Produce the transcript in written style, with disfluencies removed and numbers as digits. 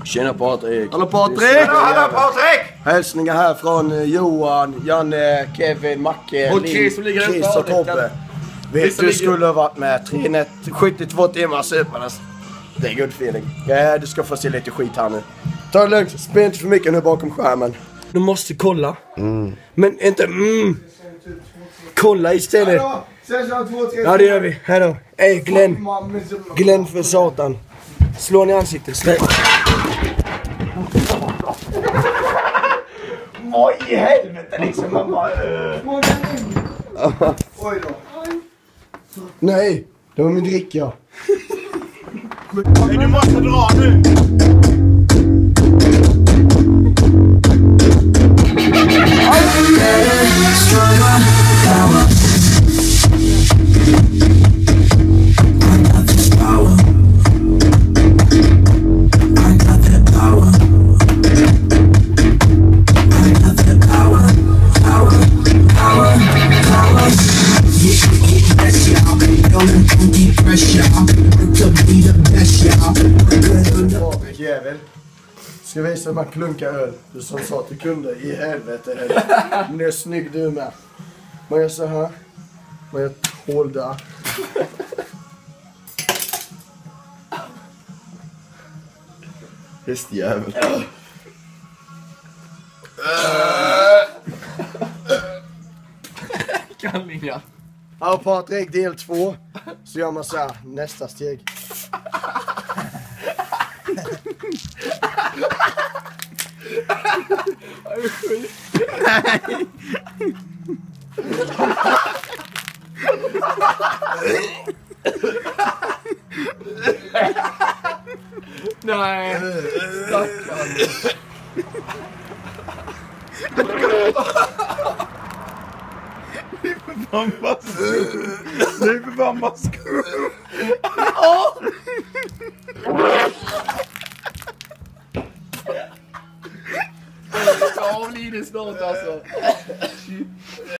Tjena Patrik. Hallå Patrik! Hallå Patrik! Hälsningar här från Johan, Janne, Kevin, Macke, Och Chris som ligger Chris och Tobbe. Vet du skulle ha varit med 72 timmar supernas. Det är good feeling. Ja, du ska få se lite skit här nu. Ta det lugnt, spela inte för mycket nu bakom skärmen. Du måste kolla. Men inte kolla istället. Ja, det gör vi. Här då. Ey Glenn. Glenn för satan. Slå ner ansiktet. Slå. Vad i helvete liksom mamma. Oj då. Nej, det var min dricka. Du måste dra nu. Jävel. Ska visa hur man klunkar öl. Du som sa att du kunde. I helvete. Men det är snygg du med. Man gör så här. Man gör ett hål där. Hästjävel. Kallingar. Ja Patrik, del 2. Så gör man så här. Nästa steg. Nej. Stackarn. Det är för fan maskor. Det är för fan maskor. Jag blir det snart alltså.